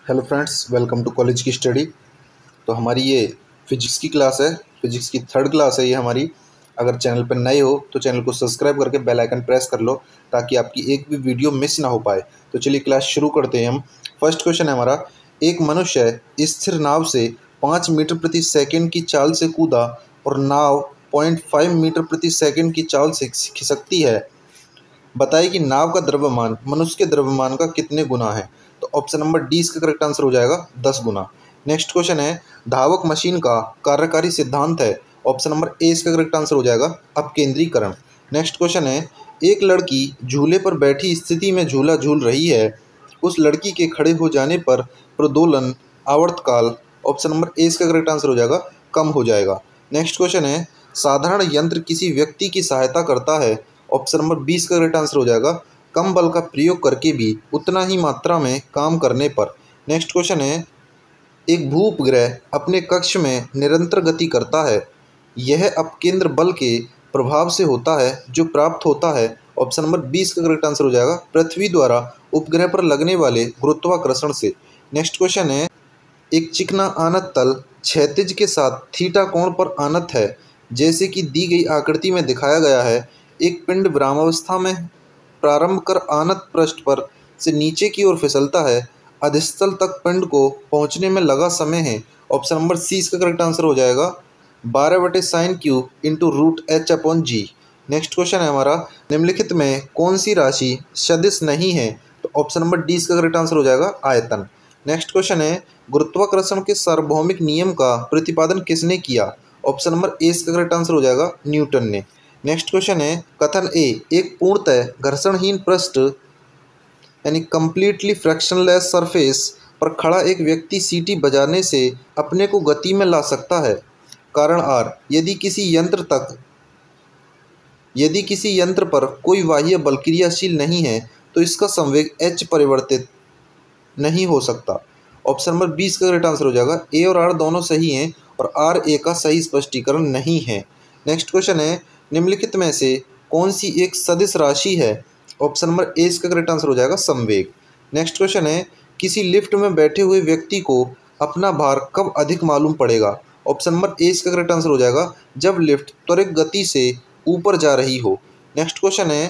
Hello friends, welcome to college की study. तो हमारी ये फिजिक्स की क्लास है। फिजिक्स की थर्ड क्लास है ये हमारी। अगर चैनल पर नए हो तो चैनल को सब्सक्राइब करके बेल आइकन प्रेस कर लो ताकि आपकी एक भी वीडियो मिस ना हो पाए। तो चलिए क्लास शुरू करते हैं हम। फर्स्ट क्वेश्चन है हमारा, एक मनुष्य स्थिर नाव से 5 मीटर प्रति सेकंड की चाल से कूदा और नाव 0.5 मीटर प्रति सेकंड की चाल से खिसकती है। बताइए कि नाव का द्रव्यमान मनुष्य के द्रव्यमान का कितने गुना है। तो ऑप्शन नंबर डी इसका करेक्ट आंसर हो जाएगा 10 गुना। नेक्स्ट क्वेश्चन है, धावक मशीन का कार्यकारी सिद्धांत है। ऑप्शन नंबर ए इसका करेक्ट आंसर हो जाएगा अपकेंद्रीकरण। नेक्स्ट क्वेश्चन है, एक लड़की झूले पर बैठी स्थिति में झूला झूल रही है। उस लड़की के खड़े हो जाने पर प्रदोलन आवर्तकाल ऑप्शन नंबर ए इसका करेक्ट आंसर हो जाएगा कम हो जाएगा। नेक्स्ट क्वेश्चन है, साधारण यंत्र किसी व्यक्ति की सहायता करता है। ऑप्शन नंबर 20 का करेक्ट आंसर हो जाएगा कम बल का प्रयोग करके भी उतना ही मात्रा में काम करने पर। नेक्स्ट क्वेश्चन है, एक भू उपग्रह अपने कक्ष में निरंतर गति करता है। यह अपकेंद्र बल के प्रभाव से होता है जो प्राप्त होता है। ऑप्शन नंबर 20 का करेक्ट आंसर हो जाएगा पृथ्वी द्वारा उपग्रह पर लगने वाले गुरुत्वाकर्षण से। नेक्स्ट क्वेश्चन है, एक चिकना आनत तल क्षैतिज के साथ थीटा कोण पर आनत है, जैसे कि दी गई आकृति में दिखाया गया है। एक पिंड विरामावस्था में प्रारंभ कर आनत पृष्ठ पर से नीचे की ओर फिसलता है। अधस्तल तक पिंड को पहुंचने में लगा समय है। ऑप्शन नंबर सी इसका करेक्ट आंसर हो जाएगा 12/sin³ into root H upon G. Next question है हमारा, निम्नलिखित में कौन सी राशि सदिश नहीं है। तो ऑप्शन नंबर डी इसका करेक्ट आंसर हो जाएगा आयतन। नेक्स्ट क्वेश्चन है, गुरुत्वाकर्षण के सार्वभौमिक नियम का प्रतिपादन किसने किया। ऑप्शन नंबर ए इसका करेक्ट आंसर हो जाएगा न्यूटन ने। नेक्स्ट क्वेश्चन है, कथन ए, एक पूर्णतः घर्षणहीन पृष्ठ यानी कंप्लीटली फ्रैक्शनलेस सरफेस पर खड़ा एक व्यक्ति सीटी बजाने से अपने को गति में ला सकता है। कारण आर, यदि किसी यंत्र पर कोई बाह्य बल क्रियाशील नहीं है तो इसका संवेग एच परिवर्तित नहीं हो सकता। ऑप्शन नंबर 20 का करेक्ट आंसर हो जाएगा ए और आर दोनों सही हैं और आर ए का सही स्पष्टीकरण नहीं है। नेक्स्ट क्वेश्चन है, निम्नलिखित में से कौन सी एक सदिश राशि है। ऑप्शन नंबर ए इसका करेक्ट आंसर हो जाएगा संवेग। नेक्स्ट क्वेश्चन है, किसी लिफ्ट में बैठे हुए व्यक्ति को अपना भार कब अधिक मालूम पड़ेगा। ऑप्शन नंबर ए इसका करेक्ट आंसर हो जाएगा जब लिफ्ट त्वरित गति से ऊपर जा रही हो। नेक्स्ट क्वेश्चन है,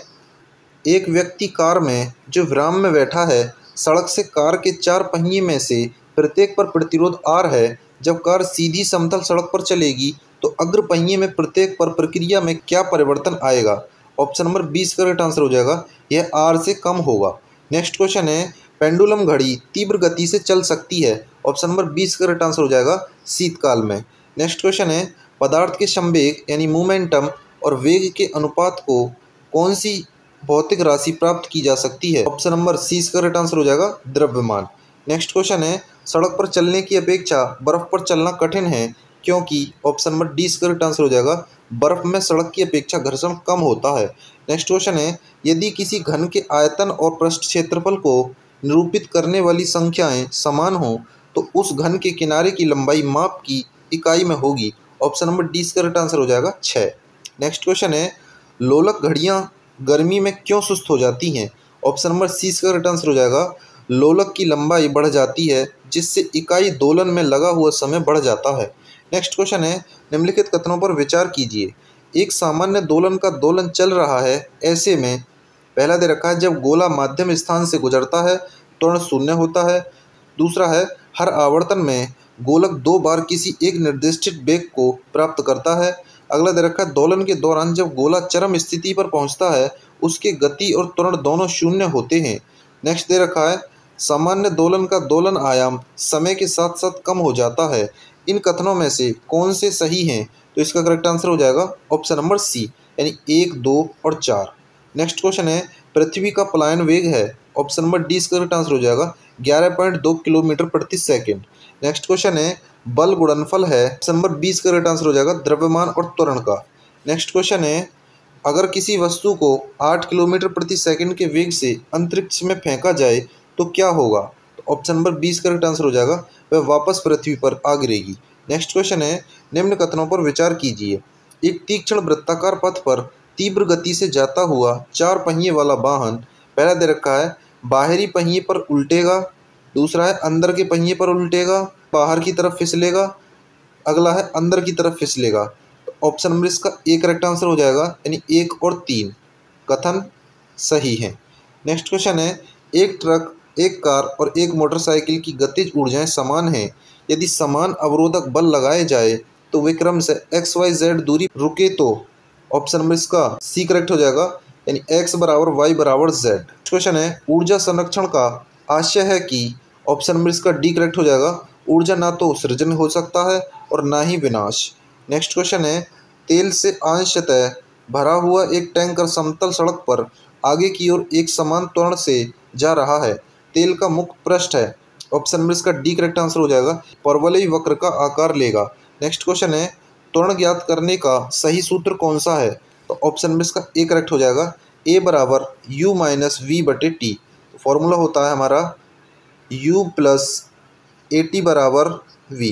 एक व्यक्ति कार में जो विराम में बैठा है, सड़क से कार के 4 पहिए में से प्रत्येक पर प्रतिरोध आर है। जब कार सीधी समतल सड़क पर चलेगी तो अग्र पहिए में प्रत्येक पर प्रक्रिया में क्या परिवर्तन आएगा। ऑप्शन नंबर 20 का करेक्ट आंसर हो जाएगा यह आर से कम होगा। नेक्स्ट क्वेश्चन है, पेंडुलम घड़ी तीव्र गति से चल सकती है। ऑप्शन नंबर 20 का करेक्ट आंसर हो जाएगा शीतकाल में। नेक्स्ट क्वेश्चन है, पदार्थ के संवेग यानी मोमेंटम और वेग के अनुपात को कौन सी भौतिक राशि प्राप्त की जा सकती है। ऑप्शन नंबर सी इसका करेक्ट आंसर हो जाएगा द्रव्यमान। नेक्स्ट क्वेश्चन है, सड़क पर चलने की अपेक्षा बर्फ पर चलना कठिन है क्योंकि। ऑप्शन नंबर डी इसका करेक्ट आंसर हो जाएगा बर्फ में सड़क की अपेक्षा घर्षण कम होता है। नेक्स्ट क्वेश्चन है, यदि किसी घन के आयतन और पृष्ठ क्षेत्रफल को निरूपित करने वाली संख्याएं समान हो तो उस घन के किनारे की लंबाई माप की इकाई में होगी। ऑप्शन नंबर डी इसका करेक्ट आंसर हो जाएगा 6। नेक्स्ट क्वेश्चन है, लोलक घड़ियां गर्मी में क्यों सुस्त हो जाती हैं। ऑप्शन नंबर सी इसका करेक्ट आंसर हो जाएगा लोलक की लंबाई बढ़ जाती है जिससे इकाई दोलन में लगा हुआ समय बढ़ जाता है। नेक्स्ट क्वेश्चन है, निम्नलिखित कथनों पर विचार कीजिए। एक सामान्य दोलन का दोलन चल रहा है, ऐसे में पहला दे रखा है जब गोला माध्यम स्थान से गुजरता है त्वरण शून्य होता है। दूसरा है, हर आवर्तन में गोलक 2 बार किसी एक निर्दिष्ट वेग को प्राप्त करता है। अगला दे रखा है, दोलन के दौरान जब गोला चरम स्थिति पर पहुंचता है उसके गति और त्वरण दोनों शून्य होते हैं। नेक्स्ट दे रखा है, सामान्य दोलन का दोलन आयाम समय के साथ साथ कम हो जाता है। इन कथनों में से कौन से सही हैं। तो इसका करेक्ट आंसर हो जाएगा ऑप्शन नंबर सी यानी 1, 2 और 4। नेक्स्ट क्वेश्चन है, पृथ्वी का पलायन वेग है। ऑप्शन नंबर डी इसका करेक्ट आंसर हो जाएगा 11.2 किलोमीटर प्रति सेकेंड। नेक्स्ट क्वेश्चन है, बल गुणनफल है। ऑप्शन नंबर 20 का करेक्ट आंसर हो जाएगा द्रव्यमान और त्वरण का। नेक्स्ट क्वेश्चन है, अगर किसी वस्तु को 8 किलोमीटर प्रति सेकंड के वेग से अंतरिक्ष में फेंका जाए तो क्या होगा। तो ऑप्शन नंबर 20 का करेक्ट आंसर हो जाएगा वह वापस पृथ्वी पर आ गिरेगी। नेक्स्ट क्वेश्चन है, निम्न कथनों पर विचार कीजिए। एक तीक्ष्ण वृत्ताकार पथ पर तीव्र गति से जाता हुआ 4 पहिए वाला वाहन, पहला दे रखा है बाहरी पहिए पर उल्टेगा, दूसरा है अंदर के पहिए पर उल्टेगा, बाहर की तरफ फिसलेगा। अगला है अंदर की तरफ फिसलेगा। तो ऑप्शन नंबर इसका ए करेक्ट आंसर हो जाएगा, यानी 1 और 3 कथन सही है। नेक्स्ट क्वेश्चन है, एक ट्रक, एक कार और एक मोटरसाइकिल की गतिज ऊर्जाएं समान हैं। यदि समान अवरोधक बल लगाए जाए तो वे क्रम से एक्स वाई जेड दूरी रुके तो ऑप्शन नंबर इसका सी करेक्ट हो जाएगा, यानी एक्स बराबर वाई बराबर जेड। क्वेश्चन है, ऊर्जा संरक्षण का आशय है कि ऑप्शन नंबर इसका डी करेक्ट हो जाएगा, ऊर्जा ना तो सृजन हो सकता है और ना ही विनाश। नेक्स्ट क्वेश्चन है, तेल से अंशतः भरा हुआ एक टैंकर समतल सड़क पर आगे की ओर एक समान त्वरण से जा रहा है। तेल का मुक्त पृष्ठ है, ऑप्शन नंबर इसका डी करेक्ट आंसर हो जाएगा, परवलयी वक्र का आकार लेगा। नेक्स्ट क्वेश्चन है, त्वरण ज्ञात करने का सही सूत्र कौन सा है? तो ऑप्शन नंबर इसका ए करेक्ट हो जाएगा, ए बराबर यू माइनस वी बटे टी। फॉर्मूला होता है हमारा u प्लस ए टी बराबर v,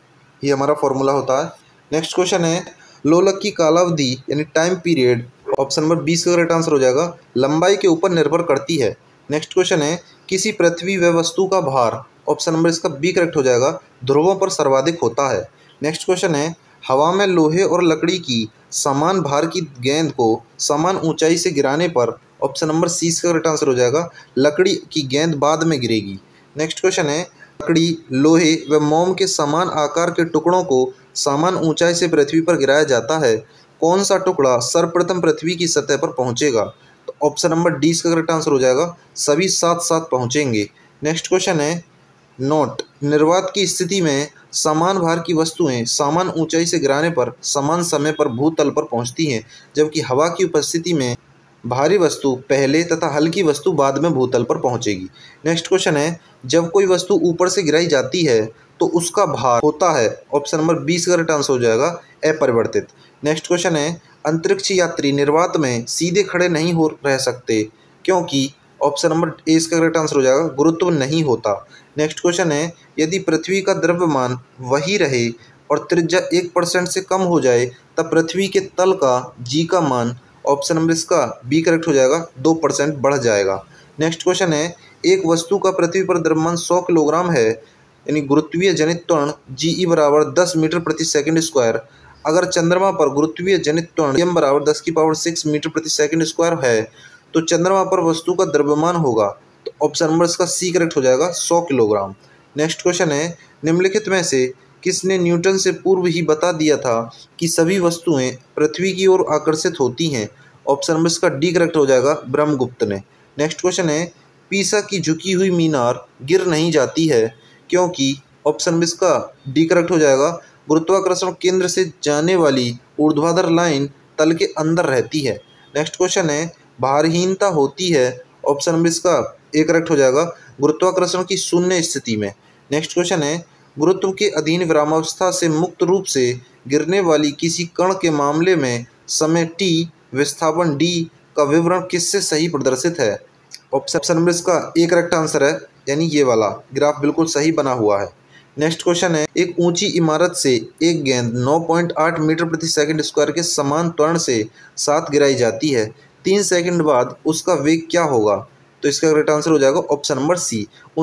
ये हमारा फॉर्मूला होता है। नेक्स्ट क्वेश्चन है, लोलक की कालावधि यानी टाइम पीरियड, ऑप्शन नंबर 20 का करेक्ट आंसर हो जाएगा, लंबाई के ऊपर निर्भर करती है। नेक्स्ट क्वेश्चन है, किसी पृथ्वी व वस्तु का भार, ऑप्शन नंबर इसका बी करेक्ट हो जाएगा, ध्रुवों पर सर्वाधिक होता है। नेक्स्ट क्वेश्चन है, हवा में लोहे और लकड़ी की समान भार की गेंद को समान ऊंचाई से गिराने पर ऑप्शन नंबर सी का करेक्ट आंसर हो जाएगा, लकड़ी की गेंद बाद में गिरेगी। नेक्स्ट क्वेश्चन है, लकड़ी, लोहे व मोम के समान आकार के टुकड़ों को समान ऊंचाई से पृथ्वी पर गिराया जाता है, कौन सा टुकड़ा सर्वप्रथम पृथ्वी की सतह पर पहुंचेगा? तो ऑप्शन नंबर डी का करेक्ट आंसर हो जाएगा, सभी साथ साथ पहुंचेंगे। नेक्स्ट क्वेश्चन है, नोट, निर्वात की स्थिति में समान भार की वस्तुएं समान ऊंचाई से गिराने पर समान समय पर भूतल पर पहुंचती हैं, जबकि हवा की उपस्थिति में भारी वस्तु पहले तथा हल्की वस्तु बाद में भूतल पर पहुंचेगी। नेक्स्ट क्वेश्चन है, जब कोई वस्तु ऊपर से गिराई जाती है तो उसका भार होता है, ऑप्शन नंबर 20 का करेक्ट आंसर हो जाएगा, अपरिवर्तित। नेक्स्ट क्वेश्चन है, अंतरिक्ष यात्री निर्वात में सीधे खड़े नहीं हो रह सकते क्योंकि ऑप्शन नंबर ए इसका करेक्ट आंसर हो जाएगा, गुरुत्व नहीं होता। नेक्स्ट क्वेश्चन है, यदि पृथ्वी का द्रव्यमान वही रहे और त्रिज्या 1% से कम हो जाए तब पृथ्वी के तल का जी का मान, ऑप्शन नंबर इसका बी करेक्ट हो जाएगा, 2% बढ़ जाएगा। नेक्स्ट क्वेश्चन है, एक वस्तु का पृथ्वी पर द्रव्यमान 100 किलोग्राम है, यानी गुरुत्वीय जनित त्वरण जी बराबर 10 मीटर प्रति सेकंड स्क्वायर। अगर चंद्रमा पर गुरुत्वीय जनित त्वरण m बराबर 10⁶ मीटर प्रति सेकंड स्क्वायर है तो चंद्रमा पर वस्तु का द्रव्यमान होगा, तो ऑप्शन नंबर इसका सी करेक्ट हो जाएगा, 100 किलोग्राम। नेक्स्ट क्वेश्चन है, निम्नलिखित में से किसने न्यूटन से पूर्व ही बता दिया था कि सभी वस्तुएं पृथ्वी की ओर आकर्षित होती हैं? ऑप्शन नंबर इसका डी करेक्ट हो जाएगा, ब्रह्मगुप्त ने। नेक्स्ट क्वेश्चन है, पीसा की झुकी हुई मीनार गिर नहीं जाती है क्योंकि ऑप्शन नंबर इसका डी करेक्ट हो जाएगा, गुरुत्वाकर्षण केंद्र से जाने वाली ऊर्ध्वाधर लाइन तल के अंदर रहती है। नेक्स्ट क्वेश्चन है, भारहीनता होती है, ऑप्शन नंबर इसका ए करेक्ट हो जाएगा, गुरुत्वाकर्षण की शून्य स्थिति में। नेक्स्ट क्वेश्चन है, गुरुत्व के अधीन विरामावस्था से मुक्त रूप से गिरने वाली किसी कण के मामले में समय टी विस्थापन डी का विवरण किससे सही प्रदर्शित है? ऑप्शन नंबर इसका ए करेक्ट आंसर है, यानी ये वाला ग्राफ बिल्कुल सही बना हुआ है। नेक्स्ट क्वेश्चन है, एक ऊंची इमारत से एक गेंद 9.8 मीटर प्रति सेकंड स्क्वायर के समान त्वरण से साथ गिराई जाती है, 3 सेकंड बाद उसका वेग क्या होगा? तो इसका करेक्ट आंसर हो जाएगा ऑप्शन नंबर सी,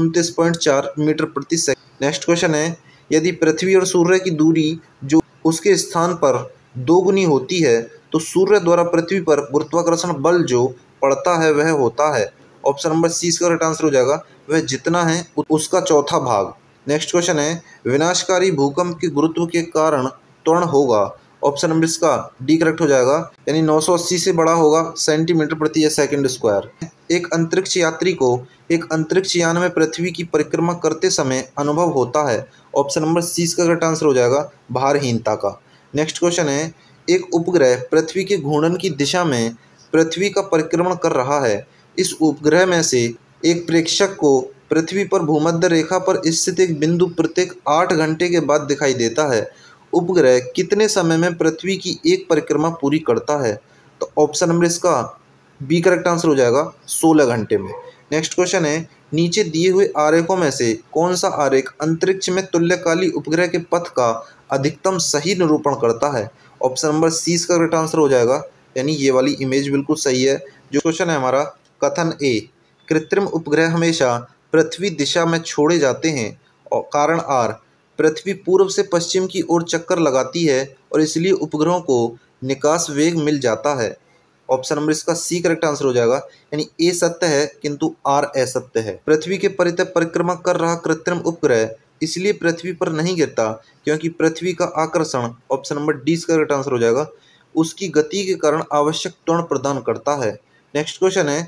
29.4 मीटर प्रति सेकंड। नेक्स्ट क्वेश्चन है, यदि पृथ्वी और सूर्य की दूरी जो उसके स्थान पर दोगुनी होती है तो सूर्य द्वारा पृथ्वी पर गुरुत्वाकर्षण बल जो पड़ता है वह होता है, ऑप्शन नंबर सी इसका करेक्ट आंसर हो जाएगा, वह जितना है उसका चौथा भाग। नेक्स्ट क्वेश्चन है, विनाशकारी भूकंप के गुरुत्व के कारण त्वरण होगा, ऑप्शन नंबर इसका डी करेक्ट हो जाएगा, यानी 980 से बड़ा होगा सेंटीमीटर प्रति सेकंड स्क्वायर। एक अंतरिक्ष यात्री को एक अंतरिक्ष यान में पृथ्वी की परिक्रमा करते समय अनुभव होता है, ऑप्शन नंबर सी इसका करेक्ट आंसर हो जाएगा, भारहीनता का। नेक्स्ट क्वेश्चन है, एक उपग्रह पृथ्वी के घूर्णन की दिशा में पृथ्वी का परिक्रमण कर रहा है, इस उपग्रह में से एक प्रेक्षक को पृथ्वी पर भूमध्य रेखा पर स्थित एक बिंदु प्रत्येक 8 घंटे के बाद दिखाई देता है, उपग्रह कितने समय में पृथ्वी की एक परिक्रमा पूरी करता है? तो ऑप्शन नंबर इसका बी करेक्ट आंसर हो जाएगा, 16 घंटे में। नेक्स्ट क्वेश्चन है, नीचे दिए हुए आरेखों में से कौन सा आरेख अंतरिक्ष में तुल्यकाली उपग्रह के पथ का अधिकतम सही निरूपण करता है? ऑप्शन नंबर सी इसका करेक्ट आंसर हो जाएगा, यानी ये वाली इमेज बिल्कुल सही है। जो क्वेश्चन है हमारा, कथन ए, कृत्रिम उपग्रह हमेशा पृथ्वी दिशा में छोड़े जाते हैं। और कारण आर, पृथ्वी पूर्व से पश्चिम की ओर चक्कर लगाती है और इसलिए उपग्रहों को निकास वेग मिल जाता है। ऑप्शन नंबर इसका सी करेक्ट आंसर हो जाएगा, यानी ए सत्य है किंतु आर असत्य है। पृथ्वी के परितः परिक्रमा कर रहा कृत्रिम उपग्रह इसलिए पृथ्वी पर नहीं गिरता क्योंकि पृथ्वी का आकर्षण, ऑप्शन नंबर डी इसका करेक्ट आंसर हो जाएगा, उसकी गति के कारण आवश्यक त्वरण प्रदान करता है। नेक्स्ट क्वेश्चन है,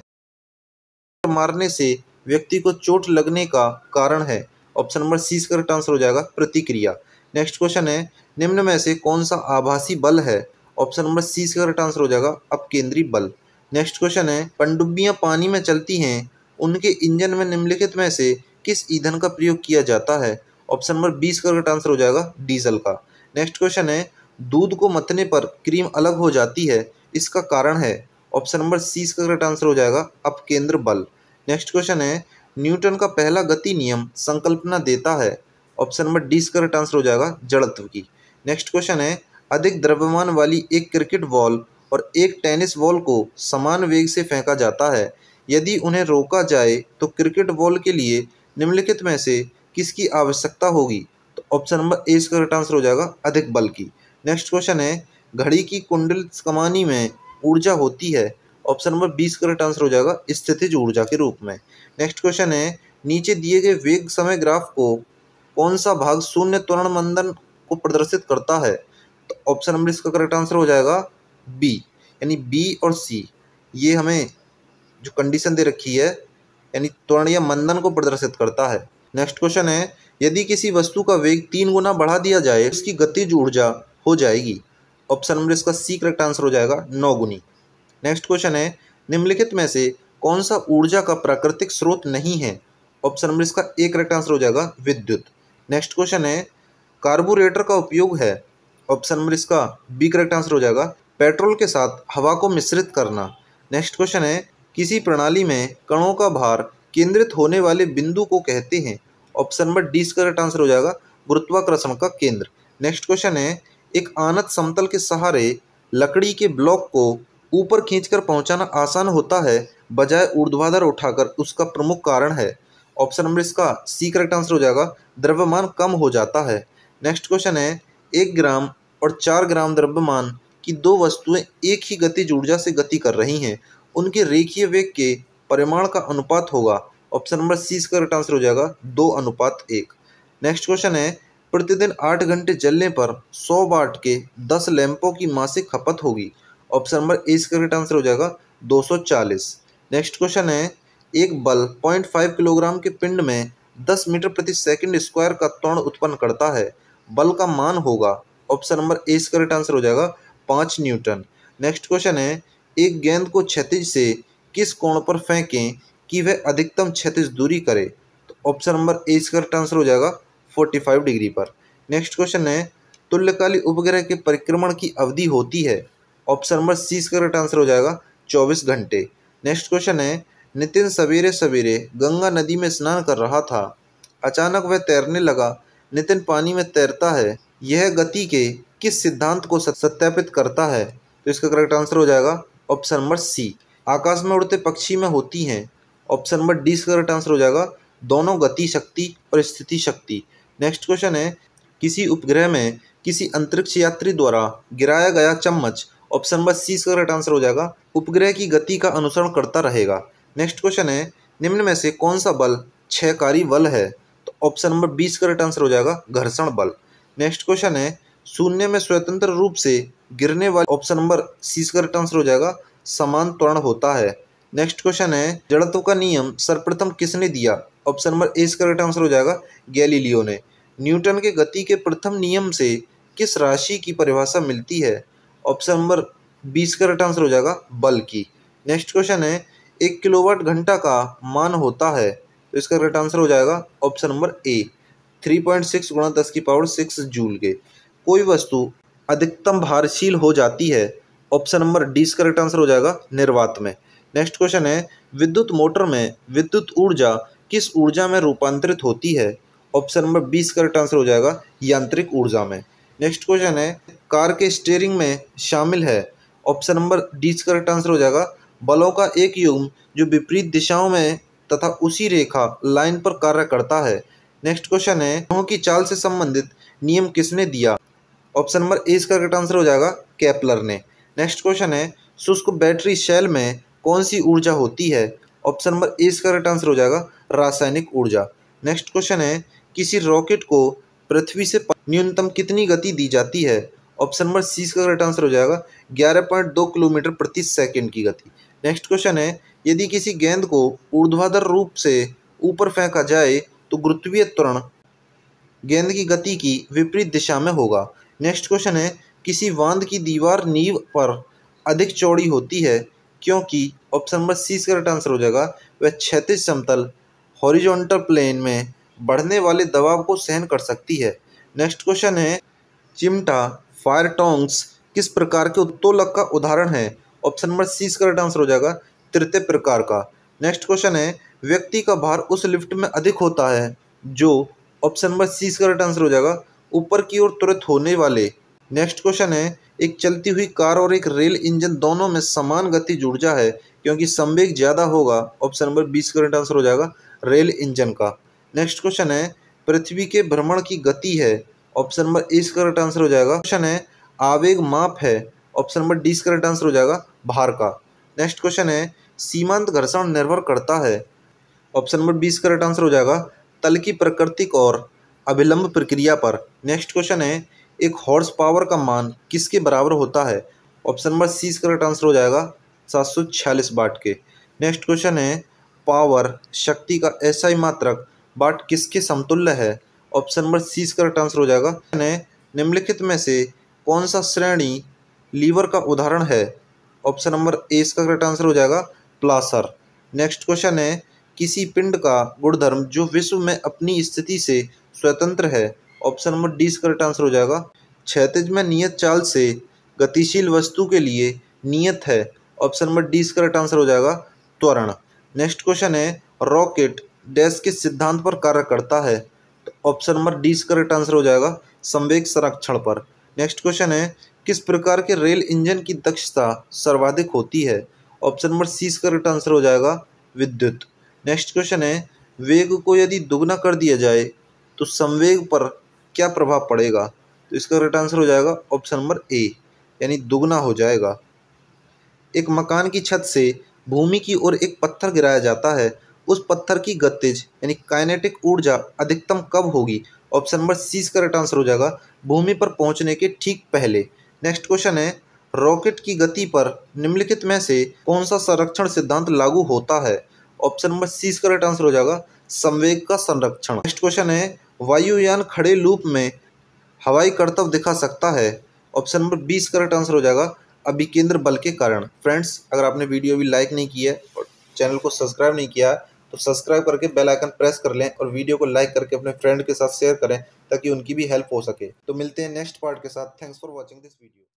मारने से व्यक्ति को चोट लगने का कारण है। ऑप्शन नंबर सी इसका करेक्ट आंसर हो जाएगा, प्रतिक्रिया। नेक्स्ट क्वेश्चन है, निम्न में से कौन सा आभासी बल है। ऑप्शन नंबर सी इसका करेक्ट आंसर हो जाएगा, अपकेंद्री बल। नेक्स्ट क्वेश्चन है, पनडुब्बियां पानी में चलती हैं, उनके इंजन में निम्नलिखित में से किस ईंधन का प्रयोग किया जाता है। ऑप्शन नंबर 20 का करेक्ट आंसर हो जाएगा, डीजल का। नेक्स्ट क्वेश्चन है, दूध को मथने पर क्रीम अलग हो जाती है, इसका कारण है। ऑप्शन नंबर सी इसका करेक्ट आंसर हो जाएगा, अपकेंद्र बल। नेक्स्ट क्वेश्चन है, न्यूटन का पहला गति नियम संकल्पना देता है। ऑप्शन नंबर डी इसका करेक्ट आंसर हो जाएगा, जड़त्व की। नेक्स्ट क्वेश्चन है, अधिक द्रव्यमान वाली एक क्रिकेट बॉल और एक टेनिस बॉल को समान वेग से फेंका जाता है। यदि उन्हें रोका जाए तो क्रिकेट बॉल के लिए निम्नलिखित में से किसकी आवश्यकता होगी। तो ऑप्शन नंबर ए इसका करेक्ट आंसर हो जाएगा, अधिक बल की। नेक्स्ट क्वेश्चन है, घड़ी की कुंडलित कमानी में ऊर्जा होती है। ऑप्शन नंबर 20 करेक्ट आंसर हो जाएगा, स्थितिज ऊर्जा के रूप में। नेक्स्ट क्वेश्चन है, नीचे दिए गए वेग समय ग्राफ को कौन सा भाग शून्य त्वरण मंदन को प्रदर्शित करता है। तो ऑप्शन नंबर इसका करेक्ट आंसर हो जाएगा, बी, यानी बी और सी, ये हमें जो कंडीशन दे रखी है यानी त्वरण या मंदन को प्रदर्शित करता है। नेक्स्ट क्वेश्चन है, यदि किसी वस्तु का वेग 3 गुना बढ़ा दिया जाए इसकी गतिज ऊर्जा हो जाएगी। ऑप्शन नंबर इसका सी करेक्ट आंसर हो जाएगा, 9 गुनी। नेक्स्ट क्वेश्चन है, निम्नलिखित में से कौन सा ऊर्जा का प्राकृतिक स्रोत नहीं है। ऑप्शन नंबर इसका ए करेक्ट आंसर हो जाएगा, विद्युत। नेक्स्ट क्वेश्चन है, कार्बोरेटर का उपयोग है। ऑप्शन नंबर इसका बी करेक्ट आंसर हो जाएगा, पेट्रोल के साथ हवा को मिश्रित करना। नेक्स्ट क्वेश्चन है, किसी प्रणाली में कणों का भार केंद्रित होने वाले बिंदु को कहते हैं। ऑप्शन नंबर डी इसका करेक्ट आंसर हो जाएगा, गुरुत्वाकर्षण का केंद्र। नेक्स्ट क्वेश्चन है, एक आनत समतल के सहारे लकड़ी के ब्लॉक को ऊपर खींचकर पहुंचाना आसान होता है बजाय ऊर्ध्वाधर उठाकर, उसका प्रमुख कारण है। ऑप्शन नंबर इसका सी करेक्ट आंसर हो जाएगा, द्रव्यमान कम हो जाता है। नेक्स्ट क्वेश्चन है, 1 ग्राम और 4 ग्राम द्रव्यमान की दो वस्तुएं एक ही गतिज ऊर्जा से गति कर रही हैं, उनके रेखीय वेग के परिमाण का अनुपात होगा। ऑप्शन नंबर सी इसका करेक्ट आंसर हो जाएगा, 2:1। नेक्स्ट क्वेश्चन है, प्रतिदिन 8 घंटे जलने पर 100 वाट के 10 लैंपों की मासिक खपत होगी। ऑप्शन नंबर ए इसका करेक्ट आंसर हो जाएगा, 240। नेक्स्ट क्वेश्चन है, एक बल 0.5 किलोग्राम के पिंड में 10 मीटर प्रति सेकंड स्क्वायर का त्वरण उत्पन्न करता है, बल का मान होगा। ऑप्शन नंबर ए इसका करेक्ट आंसर हो जाएगा, 5 न्यूटन। नेक्स्ट क्वेश्चन है, एक गेंद को क्षैतिज से किस कोण पर फेंकें कि वह अधिकतम क्षैतिज दूरी करे। तो ऑप्शन नंबर ए इसका करेक्ट आंसर हो जाएगा, 45 डिग्री पर। नेक्स्ट क्वेश्चन है, तुल्यकालिक उपग्रह के परिक्रमण की अवधि होती है। ऑप्शन नंबर सी इसका करेक्ट आंसर हो जाएगा, 24 घंटे। नेक्स्ट क्वेश्चन है, नितिन सवेरे सवेरे गंगा नदी में स्नान कर रहा था, अचानक वह तैरने लगा। नितिन पानी में तैरता है, यह गति के किस सिद्धांत को सत्यापित करता है। तो इसका करेक्ट आंसर हो जाएगा, ऑप्शन नंबर सी, आकाश में उड़ते पक्षी में होती हैं। ऑप्शन नंबर डी इसका करेक्ट आंसर हो जाएगा, दोनों गति शक्ति और स्थिति शक्ति। नेक्स्ट क्वेश्चन है, किसी उपग्रह में किसी अंतरिक्ष यात्री द्वारा गिराया गया चम्मच। ऑप्शन नंबर सी इसका करेक्ट आंसर हो जाएगा, उपग्रह की गति का अनुसरण करता रहेगा। नेक्स्ट क्वेश्चन है, निम्न में से कौन सा बल क्षयकारी बल है। तो ऑप्शन नंबर 20 करेक्ट आंसर हो जाएगा, घर्षण बल। नेक्स्ट क्वेश्चन है, शून्य में स्वतंत्र रूप से गिरने वाले। ऑप्शन नंबर सी इसका करेक्ट आंसर हो जाएगा, समान त्वरण होता है। नेक्स्ट क्वेश्चन है, जड़त्व का नियम सर्वप्रथम किसने दिया। ऑप्शन नंबर ए इसका करेक्ट आंसर हो जाएगा, गैलीलियो ने। न्यूटन के गति के प्रथम नियम से किस राशि की परिभाषा मिलती है। ऑप्शन नंबर 20 करेक्ट आंसर हो जाएगा, बल की। नेक्स्ट क्वेश्चन है, 1 किलोवाट घंटा का मान होता है। तो इसका करेक्ट आंसर हो जाएगा, ऑप्शन नंबर ए, 3.6 × 10⁶ जूल के। कोई वस्तु अधिकतम भारशील हो जाती है। ऑप्शन नंबर डी इसका करेक्ट आंसर हो जाएगा, निर्वात में। नेक्स्ट क्वेश्चन है, विद्युत मोटर में विद्युत ऊर्जा किस ऊर्जा में रूपांतरित होती है। ऑप्शन नंबर 20 करेक्ट आंसर हो जाएगा, यांत्रिक ऊर्जा में। नेक्स्ट क्वेश्चन है, कार के स्टीयरिंग में शामिल है। Option number D correct answer हो जाएगा, बलों का एक युग्म जो विपरीत दिशाओं में तथा उसी रेखा लाइन पर कार्य करता है। नेक्स्ट क्वेश्चन है, ग्रहों की चाल से संबंधित नियम किसने दिया? ऑप्शन नंबर ए इसका करेक्ट आंसर हो जाएगा केपलर ने। नेक्स्ट क्वेश्चन है, शुष्क बैटरी सेल में कौन सी ऊर्जा होती है? ऑप्शन नंबर ए इसका करेक्ट आंसर हो जाएगा रासायनिक ऊर्जा। नेक्स्ट क्वेश्चन है, किसी रॉकेट को पृथ्वी से न्यूनतम कितनी गति दी जाती है? ऑप्शन नंबर सी इसका करेक्ट आंसर हो जाएगा 11.2 किलोमीटर प्रति सेकंड की गति। नेक्स्ट क्वेश्चन है, यदि किसी गेंद को ऊर्ध्वाधर रूप से ऊपर फेंका जाए तो गुरुत्वीय त्वरण गेंद की गति की विपरीत दिशा में होगा। नेक्स्ट क्वेश्चन है, किसी बांध की दीवार नींव पर अधिक चौड़ी होती है क्योंकि? ऑप्शन नंबर सी इसका करेक्ट आंसर हो जाएगा वह क्षैतिज समतल हॉरिजॉन्टल प्लेन में बढ़ने वाले दबाव को सहन कर सकती है। नेक्स्ट क्वेश्चन है, चिमटा फायर टोंग्स किस प्रकार के उत्तोलक का उदाहरण है? ऑप्शन नंबर सी इसका करेक्ट आंसर हो जाएगा तृतीय प्रकार का। नेक्स्ट क्वेश्चन है, व्यक्ति का भार उस लिफ्ट में अधिक होता है जो? ऑप्शन नंबर सी इसका करेक्ट आंसर हो जाएगा ऊपर की ओर त्वरित होने वाले। नेक्स्ट क्वेश्चन है, एक चलती हुई कार और एक रेल इंजन दोनों में समान गतिज ऊर्जा है क्योंकि संवेग ज्यादा होगा। ऑप्शन नंबर 20 करेक्ट आंसर हो जाएगा रेल इंजन का। नेक्स्ट क्वेश्चन है, पृथ्वी के भ्रमण की गति है। ऑप्शन नंबर ए इसका करेक्ट आंसर हो जाएगा। क्वेश्चन है, आवेग माप है। ऑप्शन नंबर डी इसका करेक्ट आंसर हो जाएगा भार का। नेक्स्ट क्वेश्चन है, सीमांत घर्षण निर्भर करता है। ऑप्शन नंबर 20 करेक्ट आंसर हो जाएगा तल की प्राकृतिक और अभिलंब प्रक्रिया पर। नेक्स्ट क्वेश्चन है, एक हॉर्स पावर का मान किसके बराबर होता है? Option number C correct answer हो जाएगा 746 वाट के। नेक्स्ट क्वेश्चन है, पावर शक्ति का एसआई मात्रक वाट किसके समतुल्य है? Option number C correct answer हो जाएगा। निम्नलिखित में से कौन सा श्रेणी लीवर का उदाहरण है? ऑप्शन नंबर ए इसका करेक्ट आंसर हो जाएगा प्लासर। नेक्स्ट क्वेश्चन है, किसी पिंड का गुणधर्म जो विश्व में अपनी स्थिति से स्वतंत्र है। Option number D correct answer हो जाएगा क्षैतिज में नियत चाल से गतिशील वस्तु के लिए नियत है। Option number D correct answer हो जाएगा त्वरण। नेक्स्ट क्वेश्चन है, रॉकेट डैश के सिद्धांत पर कार्य करता है। तो option number D correct answer हो जाएगा संवेग संरक्षण पर। नेक्स्ट क्वेश्चन है, किस प्रकार के रेल इंजन की दक्षता सर्वाधिक होती है? Option number C correct answer हो जाएगा विद्युत। नेक्स्ट क्वेश्चन है, वेग को यदि दुगना कर दिया जाए तो संवेग पर क्या प्रभाव पड़ेगा? तो इसका करेक्ट आंसर हो जाएगा ऑप्शन नंबर ए यानी दुगना हो जाएगा। एक मकान की छत से भूमि की ओर एक पत्थर गिराया जाता है, उस पत्थर की गतिज यानी काइनेटिक ऊर्जा अधिकतम कब होगी? Option number C correct answer हो जाएगा भूमि पर पहुंचने के ठीक पहले। नेक्स्ट क्वेश्चन है, रॉकेट की गति पर निम्नलिखित में से कौन सा संरक्षण सिद्धांत लागू होता है? Option number C correct answer हो जाएगा संवेग का संरक्षण। नेक्स्ट क्वेश्चन है, वायुयान खड़े लूप में हवाई करतब दिखा सकता है। ऑप्शन नंबर 20 करेक्ट आंसर हो जाएगा अभिकेंद्र बल के कारण। फ्रेंड्स, अगर आपने वीडियो अभी लाइक नहीं की है और चैनल को सब्सक्राइब नहीं किया है तो सब्सक्राइब करके बेल आइकन प्रेस कर लें और वीडियो को लाइक करके अपने फ्रेंड के साथ शेयर करें ताकि उनकी भी हेल्प हो सके। तो मिलते हैं नेक्स्ट पार्ट के साथ। Thanks for watching this video.